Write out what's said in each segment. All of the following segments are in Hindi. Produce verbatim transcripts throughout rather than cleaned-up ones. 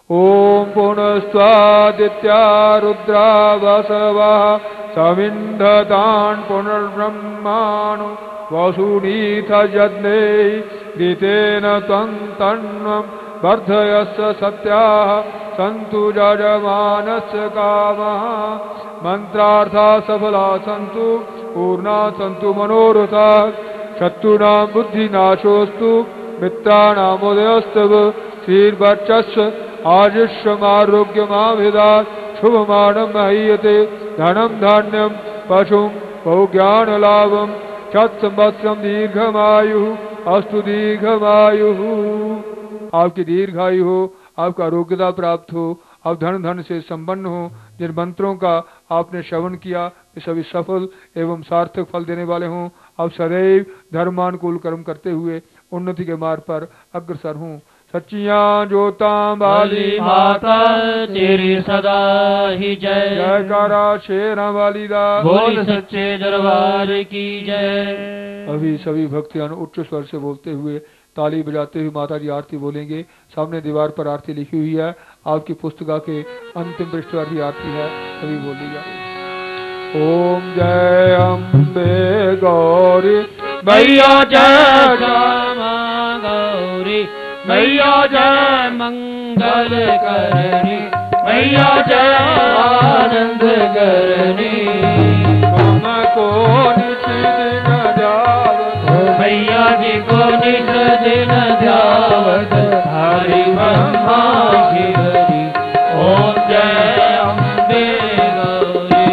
ओम पुनस्त्वादित्या रुद्रा वसवः सविन्धतान् पुनर्ब्रह्माणो वसुनीथ यज्ञे ऋतेन त्वं तन्वं वर्धयस्य सत्याः सन्तु यजमानस्य कामः मंत्रार्था सफला सन्तु पूर्णा सन्तु मनोरथा शत्रुणां बुद्धिनाशोऽस्तु मित्राणामुदयस्तव श्रीर्वर्चस्व आयुष्यमारोग्यमाभिधात् शुभमानं महीयते धनं धान्यं पशुं बहुज्ञानलाभं शतसंवत्सरं दीर्घमायुः अस्तु दीर्घमायुः। आपकी दीर्घायु हो, आपका आरोग्यता प्राप्त हो, आप धन धन से संपन्न हो। जिन मंत्रों का आपने श्रवण किया वे सभी सफल एवं सार्थक फल देने वाले हों। आप सदैव धर्मानुकूल कर्म करते हुए उन्नति के मार्ग पर अग्रसर हों। सच्चियां ज्योतां वाली माता तेरी सदा ही जय। जयकारा शेरा वाली दा बोल सच्चे दरबार की जय। अभी सभी भक्तियां उच्च स्वर से बोलते हुए ताली बजाते हुए माता जी आरती बोलेंगे। सामने दीवार पर आरती लिखी हुई है, आपकी पुस्तिका के अंतिम पृष्ठ पर भी आरती है, सभी बोलिएगा। ओम जय अम्बे गौरी मैया जय श्यामा गौरी मैया जय मंगल करणी मैया जय आनंद करणी। तुमको नित दिन ध्यावत मैया जी को नित दिन ध्यावत हरि ब्रह्मा शिवरी। ओम जय अम्बे गौरी।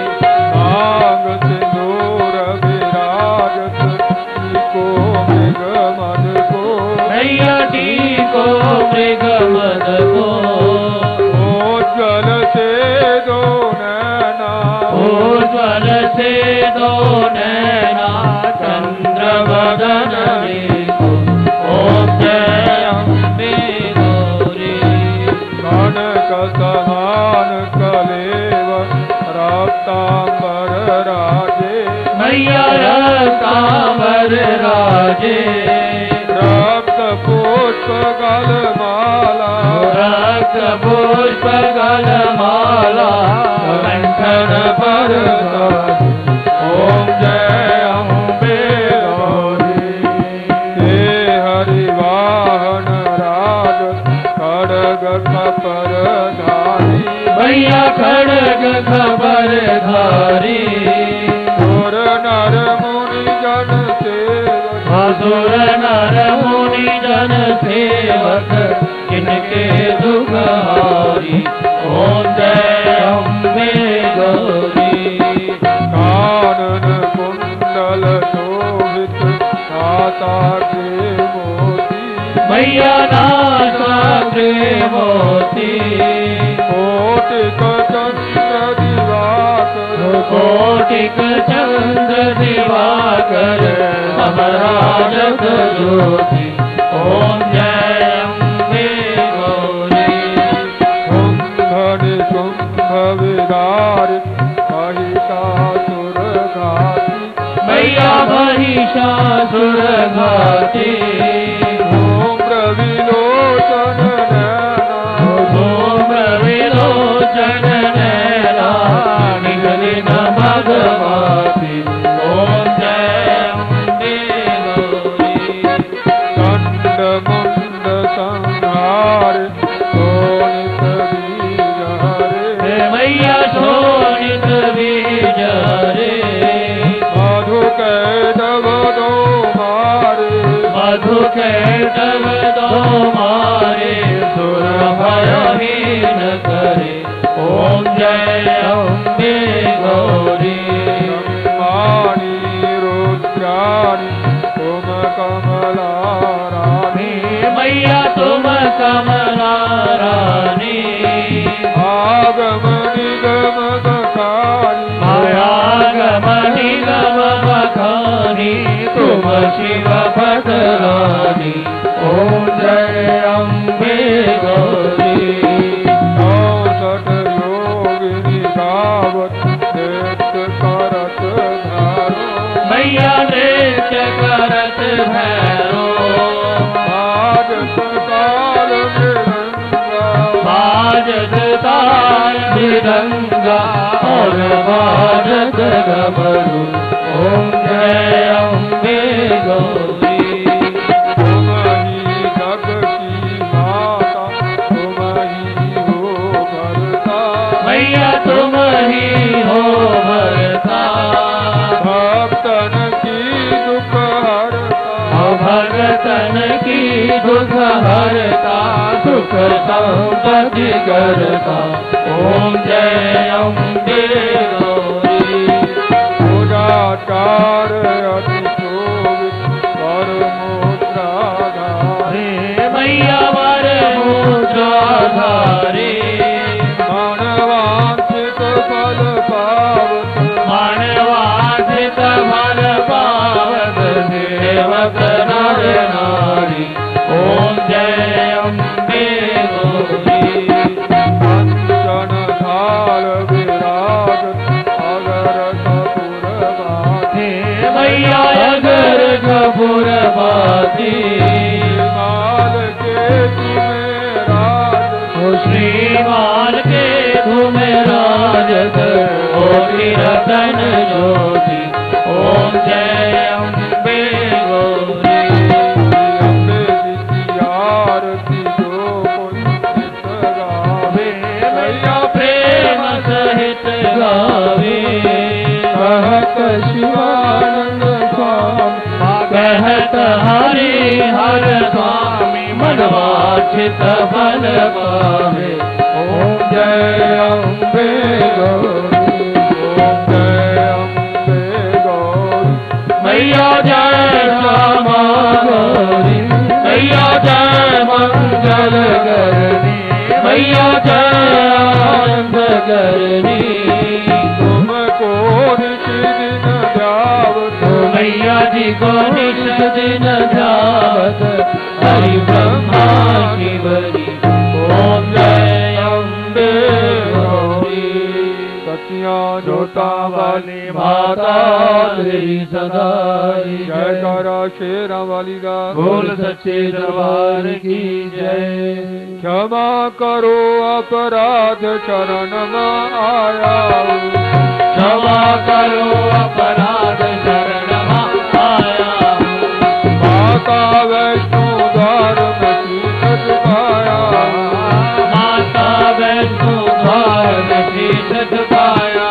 नाग सिंदूर विराजत को मृग मद को मैया जी को मृग मद को। ओज्वल से दो नैना ओज्वल से दो नैना चंद्र बदन देखो। ओम जय अम्बे गौरी। कनक समान कलेव रक्तांबर राजे मैया रक्तांबर राजे। रक्त पुष्प गल माला रक्त पुष्प गल माला कंठन पर साजे। ओम जय अम्बे गौरी। हे हरि वाहन राज खड़ग खपर धारी मैया खड़ग खबर धारी। सुर नर मुनि जन सेवक असुर नर मुनि जन सेवक जिनके दुख हारी। ओम जय अम्बे गौरी। कानन कुंडल शोभित नासा के मोती मैया नासा के मोती। कोटिक चंद्र दिवाकर कोटिक चंद्र दिवाकर समराजत ज्योति। ओम जय अम्बे गौरी। शुंभ निशुंभ विदार महिषासुर घाती मैया महिषासुर घाती। धूम्र विलोचन नैना धूम्र विलोचन नैना निगली न भगवती। ओम जय अम्बे गौरी। दंड मुंड संहार शोणित बीज हरे मैया शोणित बीज रे। मधु कैटव दो मारे मधु कैटव दो मारे सुर भयहीन करे। ओम जय अम्बे गौरी। ब्रह्माणि रुद्राणि तुम कमला रानी मैया तुम कमला रानी। आगम निगम बखानी आगम निगम बखानी तुम शिव भद्रानी। ओम जय अम्बे गौरी। चौसठ योगिनी गावत नृत्य करत धारो मैया नृत्य करत भैरो। आज सकाल मृदंगा बाजता मृदंगा और बाजत डमरू। ओम जय अम्बे गौरी। तुम ही जग की माता, तुम ही हो भरता, मैया तुम ही हो भरता। भक्तन की दुख हरता, भगतन की दुख हरता, सुख संपत्ति करता। ओम जय अम्बे गौरी। पूजाचार अति शोभित परमोत्राधारे, मैया वर मुद्राधारे। मानवांछित फल पावत, मानवांछित फल पावत सेवक नर नारी। ओम जय अम्बे गौरी। कंचन थाल विराजत अगर कपूरवासी, मैया अगर कपूरवासी। माल के तुम्हें राज, ओ श्रीमाल के तुम्हें राजत ज्योति रतन ज्योति। ओम जय अम्बे गौरी। अम्बे जी की आरती जो कोई नित गावे, मैया प्रेम सहित गावे। कहत शिवानंद स्वामी, कहत हरि हर स्वामी मनवांछित फल पावे। ओम जय अम्बे गौरी, ओम जय अम्बे गौरी। मैया जय श्यामा गौरी। मैया जय मंगल करनी। मैया जय आनंद करनी। तुमको निश दिन ध्यावत, मैया जी को निश दिन ध्यावत हरि ब्रह्मा शिवरी। ओम जय अम्बे गौरी। सतिया जोता वाली माता तेरी सदाई जय करा शेरा वाली दा, बोल सच्चे दरबार की जय। क्षमा करो अपराध चरण में आया, क्षमा करो अपराध शरण आया। माता वैष्णो द्वार में शीश झुकाया, माता वैष्णो द्वार में शीश झुकाया।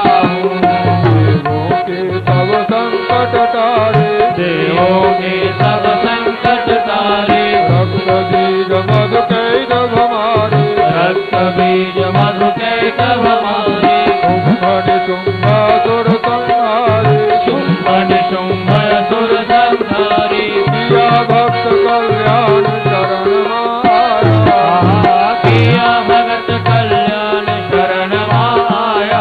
देवों के सब संकट टारे, देवों के सब संकट तारे। रक्त बीज मधु कैद हमारे, रक्त बीज मधु के तब हमारे। शुंभ शुंभासुर संहारे, शुंभ शुंभ सुर संहारी। किया भक्त कल्याण शरण माया, किया भगत कल्याण शरण आया।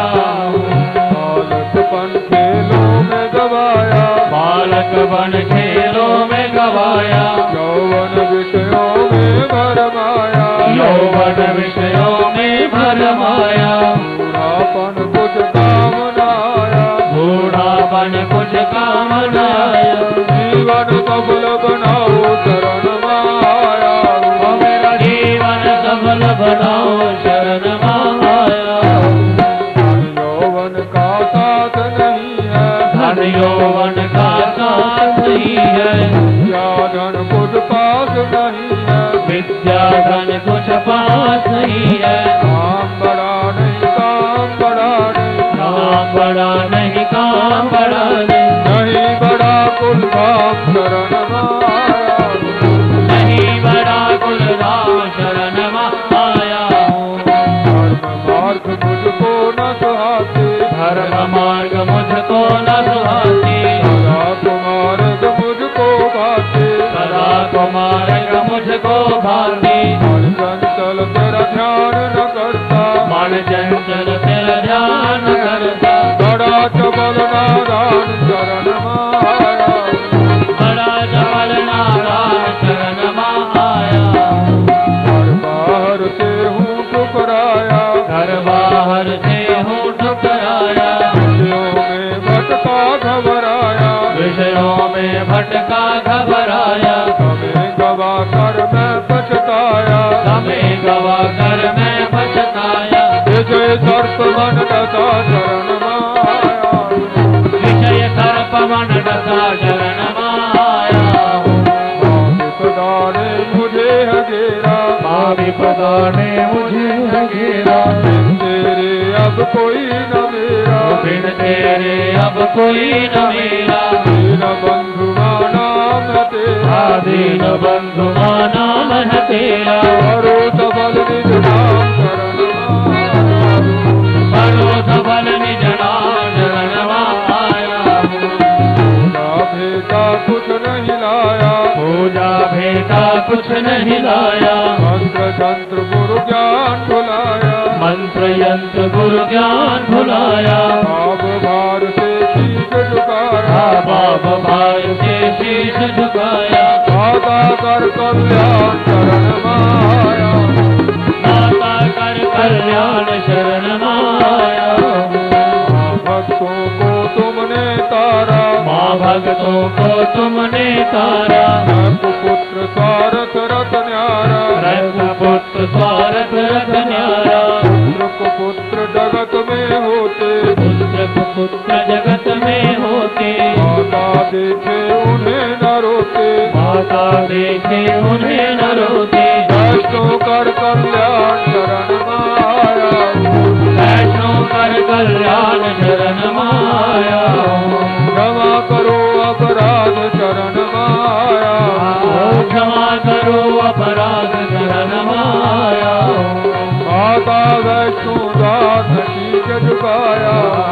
बालक पन खेलों में गवाया, बालक बन खेलों में गवाया। यौवन विषयों में भरमाया, यौवन विषयों में भरमाया। बूढ़ापन कुछ काम न आया, बूढ़ापन कुछ काम न आया। जीवन सफल बनाओ शरण माया, मेरा जीवन सफल बनाओ शरण आया। धन यौवन का साथ नहीं है, धन यौवन का साथ नहीं है। विद्या धन कुछ पास नहीं है, विद्या धन कुछ पास नहीं है। काम बड़ा नहीं काम बड़ा नहीं, काम बड़ा नहीं काम बड़ा नहीं। नहीं बड़ा कुल धाम शरण माया, नहीं बड़ा कुल राम शरण आया। धर्म मार्ग मुझको न सुहाते, धर्म मार्ग मुझको न सुहाते। सदा कुमार्ग मुझको भाते, सदा कुमार्ग मुझको भाते। मन चंचल तेरा ध्यान न करता, मन चंचल तेरा ध्यान करता। बड़ा चबल नारायण शरण माया, बड़ा जबल नारायण शरण आया। घर बाहर से हूँ ठुकराया, घर बाहर से हूँ ठुकराया। विषयों में भटका घबराया, विषयों में भटका घबराया। हमें गवा कर मैं पछताया, हमें गवा कर मैं पछताया। विषय सर्प मन दशा शरण माया विषय सर्प मन दशा शरण माया विपदा ने मुझे घेरा विपदा ने मुझे घेरा बिन तेरे अब कोई न मेरा बिन तेरे अब कोई न मेरा दीन बंधु नाम है तेरा दीन बंधु नाम है तेरा करो सबल निज नाम शरण करो सबल निज नाम शरण माया पूजा भेदा कुछ नहीं लाया पूजा भेदा कुछ नहीं लाया मंत्र तंत्र गुरु ज्ञान भुलाया मंत्र यंत्र गुरु ज्ञान भुलाया भाव भार से शीश झुकाया बाब भार से शीश झुकाया दाता कर कल्याण शरण माया दाता कर कल्याण शरण माया भक्तों को तुमने तारा माँ भक्तों को तुमने तारा पुत्र स्वारथ रथ न्यारा पुत्र स्वारथ रथ न्यारा पुत्र को पुत्र जगत में होते पुत्र को पुत्र जगत में होते माता देखे उन्हें न रोते माता देखे उन्हें न रोते वैष्णव कर कल्याण शरण माया वैष्णव कर कल्याण शरण माया क्षमा करो अपराध शरण माया क्षमा करो अपराध शरण माया माता वैष्णो द्वार शीश झुकाया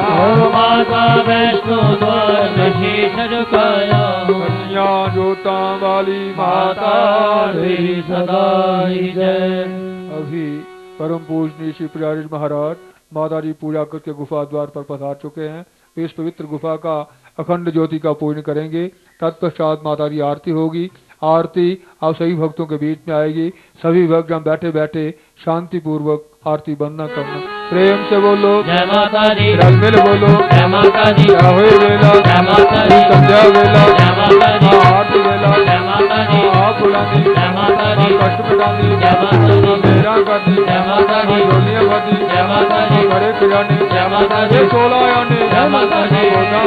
माता वैष्णो द्वार शीश झुकाया कन्या जोता वाली माता तेरी सदा ही जय। अभी परम पूजनीय श्री प्रियारिज महाराज माता जी पूजा करके गुफा द्वार पर पधार चुके हैं। इस पवित्र गुफा का अखंड ज्योति का पूजन करेंगे। तत्पश्चात माता जी आरती होगी। आरती आप सभी भक्तों के बीच में आएगी। सभी भक्त जहाँ बैठे बैठे शांति पूर्वक आरती बंदना करना। प्रेम से बोलो जय माता दी। रंगमिल बोलो जय माता दी। राहुल वेला जय माता दी। संध्या वेला जय माता दी। आरती वेला जय माता दी। आप बुलानी जय माता दी। कष्ट मिटानी जय माता दी। मेरा करनी जय माता दी। डोलियां भरनी जय माता दी। बड़े खिलाने जय माता दी। सोलह आने जय माता दी।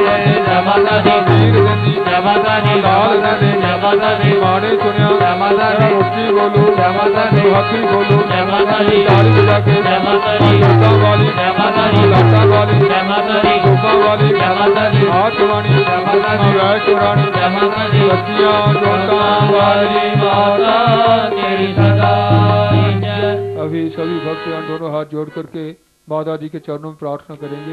जय माता दी। वीर देनी जय माता दी। लाल देने जय माता दी। माने सुनिया जय माता दी। रोटी बोलो जय माता दी। हकी बोलो जय माता दी। ताली बजा के जय माता दी। जोता वाली जय माता दी। लाटा वाली जय माता दी। धोखा वाली जय माता दी। हाथ वाणी जय माता दी। वैश्वराणी जय माता दी। सचिया जोता वाली माता तेरी सदा ही जय। अभी सभी भक्त यहाँ दोनों हाथ जोड़ करके माता जी के चरणों में प्रार्थना करेंगे।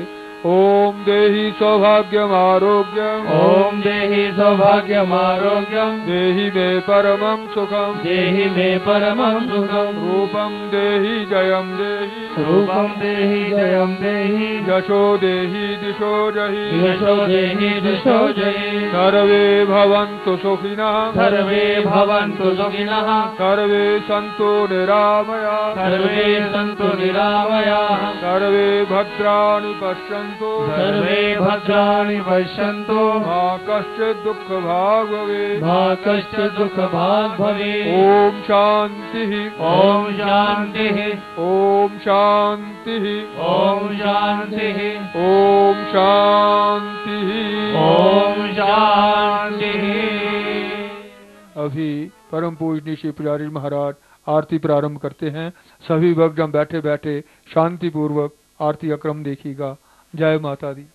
ओम देहि सौभाग्यम आरोग्यम ओम देहि सौभाग्यम आरोग्यम देहि मे परमं सुखम देहि मे परमं सुखम रूपम देहि जयम देहि रूपम देहि जयम देहि यशो देहि दिशो जहि यशो देहि दिशो जहि सर्वे भवन्तु सुखिनः सर्वे भवन्तु सुखिनः सर्वे सन्तु निरामया सर्वे सन्तु निरामयाः सर्वे भद्राणि पश्यन्तु सर्वे भद्राणि पश्यन्तु मा कश्चित् दुःख भाग् भवेत् मा कश्चित् दुःख भाग् भवेत् ओम शांतिः ओम शान्तिः ओम शांतिः ओम शान्तिः ओम शांतिः ओम शान्तिः। अभी परम पूजनीय श्री पुजारी महाराज आरती प्रारंभ करते हैं। सभी भक्त जहाँ बैठे बैठे शांति पूर्वक आरती का क्रम देखिएगा। जय माता दी।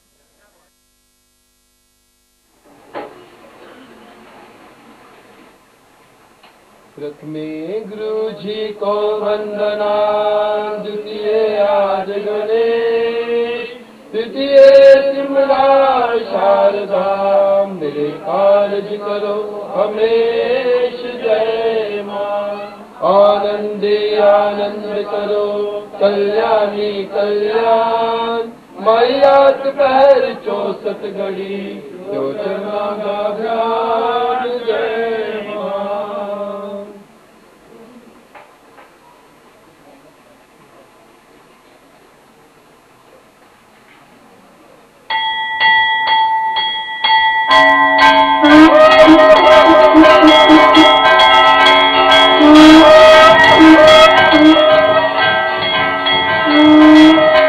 प्रथमे गुरु जी को वंदना, द्वितीय आज गणेश, तृतीय सिमरा शारदा, मेरे कार्य करो हमेश जय माँ। आनंदे आनंद करो कल्याणी कल्याण, मैया दोपहर चौसठ घड़ी जो चरना ध्यान जय माँ। Thank you.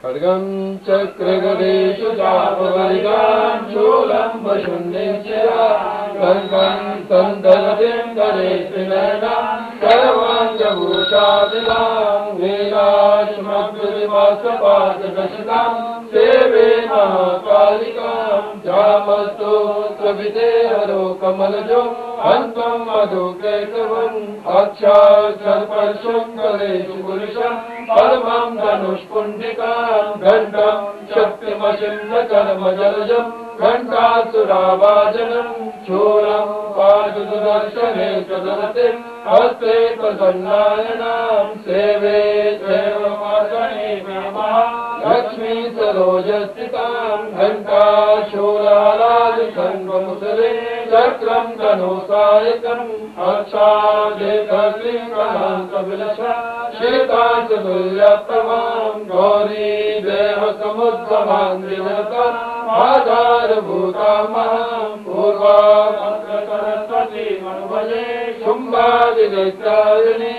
खड्गं चक्रगदेषु चापवलिकां शूलं वशुन्निश्चया कङ्कं सन्दर्भिं करे त्रिनयनां सर्वाङ्गभूषादिलां नीलाश्मद्विमासपाददशकां सेवे महाकालिकां जामस्तु कविते हरो कमलजो हन्तं मधुकैकवम् साक्षात् सर्पर्शं कलेषु पुरुषं परमं धनुष्पुण्डिकां घण्टं शक्तिमशिन्दकर्मजलजं घण्टासुरावाजनं शूलं पादुदर्शने चतुर्थे हस्ते प्रसन्नायनां सेवे सेवमासने लक्ष्मी सरोजस्थितां घण्टाशूलालादिखण्डमुसले चक्रं धनुसायकम् अक्षादेकलिङ्गलान्तविलसा शीताचतुल्यप्रभां गौरी देवसमुद्भवान्दिनताम् आधारभूतां महां पूर्वामग्रसरस्वती मनुभजे शुम्भादिनेत्रायणी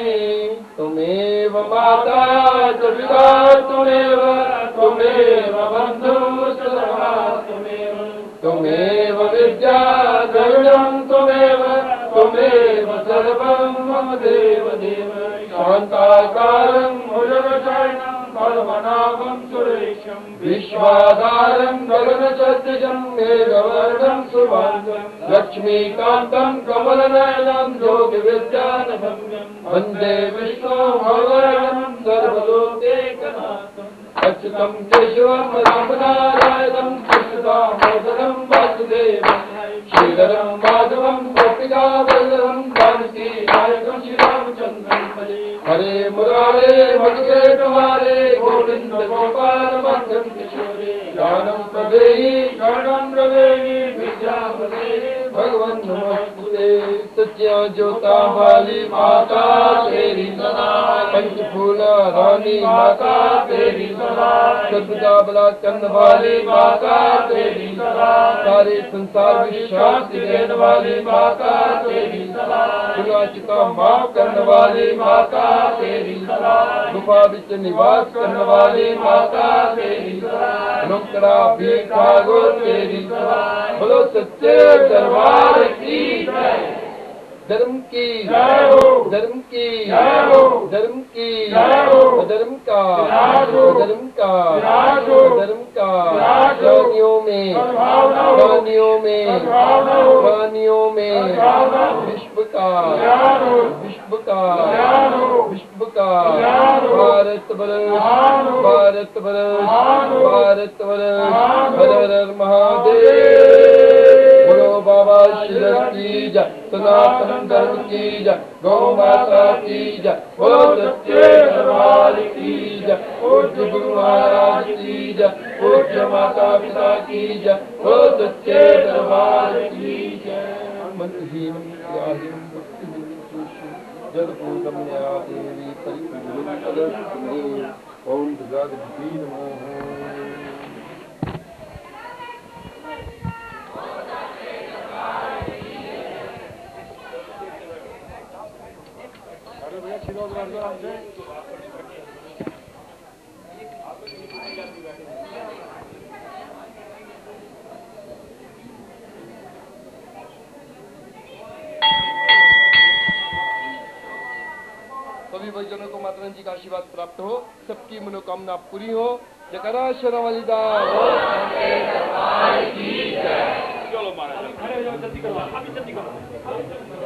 तुमेव माता च पिता तुमेव तुमेव बन्धुस्तथा तुमेव तुमेव विद्या द्रविणं तुमेव तुमेव सर्वं मम देव देव शान्ताकारं भुजगशयनं पद्मनाभं सुरेशं विश्वाधारं गगनसदृशं मेघवर्णं शुभाङ्गं लक्ष्मीकान्तं कमलनयनं योगिविद्यानगम्यं वन्दे विष्णुभगवानं सर्वलोकैकनाथम् अच्युतं केशवं रामनारायणं कृष्णदामोदरं वासुदेवं श्रीधरं माधवं गोपिकावल्लभं जानकीनायकं श्रीरामचन्द्रं भजे हरे मुरारे मधुरे कुमारे गोविन्द गोपाल मध्यं किशोरे ज्ञानं प्रदेहि शरणं प्रदेहि विद्यां प्रदेहि भगवन् नमोस्तुते सत्या ज्योता वाली माता तेरी सदा पंचफूल रानी माता तेरी सदा सदा बला चंद वाली माता तेरी सदा सारे संसार विश्वास देने वाली माता तेरी सदा गुनाह चिता माफ करने वाली माता तेरी सदा गुफा विच निवास करने वाली माता तेरी सदा नौकरा भीखा गो तेरी सदा बोलो सच्चे दरबार की जय धर्म की जय हो धर्म की जय हो धर्म की जय हो धर्म का धर्म का धर्म का प्राणियों में प्राणियों में प्राणियों में विश्व का विश्व का विश्व का भारत वर्ष भारत वर्ष भारत वर्ष हर हर महादेव बोलो बाबा श्री की जय सनातन धर्म की जय गौ माता की जय बोलो सच्चे दरबार की जय पूज्य गुरु महाराज की जय पूज्य माता पिता की जय बोलो सच्चे दरबार की जय मंत्रहीन जलपूतम देवी परिपूर्ण ओम भगवती नमः सभी भक्तजनों को माता जी का आशीर्वाद प्राप्त हो, सबकी मनोकामना पूरी हो। जयकारा शेरावाली दा। चलो महाराज, जल्दी करो, अभी जल्दी करो।